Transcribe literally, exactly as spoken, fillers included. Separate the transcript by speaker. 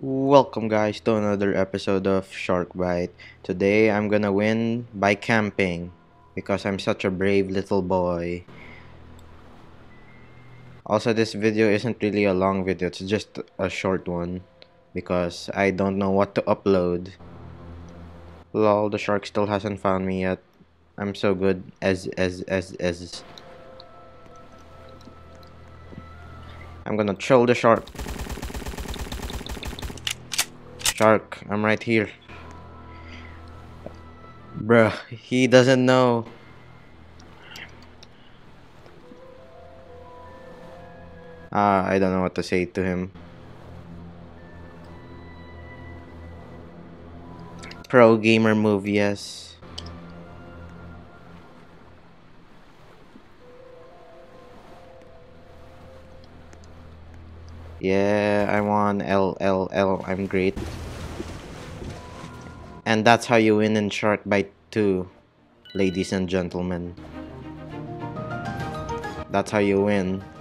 Speaker 1: Welcome guys to another episode of Sharkbite. Today I'm gonna win by camping because I'm such a brave little boy. Also, this video isn't really a long video, it's just a short one because I don't know what to upload. Lol, the shark still hasn't found me yet. I'm so good as as as as I'm gonna chill the shark. Shark, I'm right here. Bruh, he doesn't know. Ah, I don't know what to say to him. Pro gamer move, yes. Yeah, I won. L L L. I'm great. And that's how you win in Sharkbite two, ladies and gentlemen. That's how you win.